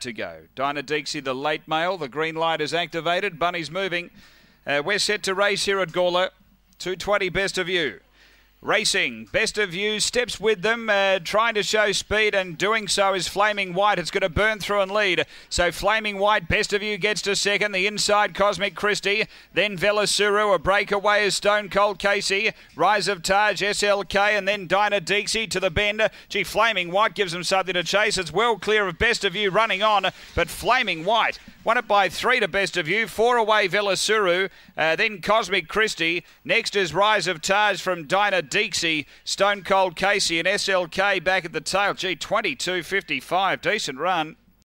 to go. Dinah Deaksy, the late mail. The green light is activated. Bunny's moving. We're set to race here at Gawler. 2:20 Best of You. Racing, Best of You steps with them, trying to show speed, and doing so is Flaming White. It's going to burn through and lead. So Flaming White, Best of You gets to second. The inside, Cosmic Christie. Then Velasuru, a breakaway is Stone Cold Casey. Rise of Taj, SLK, and then Dinah Deaksy to the bend. Gee, Flaming White gives them something to chase. It's well clear of Best of You running on, but Flaming White won it by 3 to Best of You. 4 away Velasuru, then Cosmic Christie. Next is Rise of Taj from Dinah Deaksy, Stone Cold Casey, and SLK back at the tail. Gee, 22.55, decent run.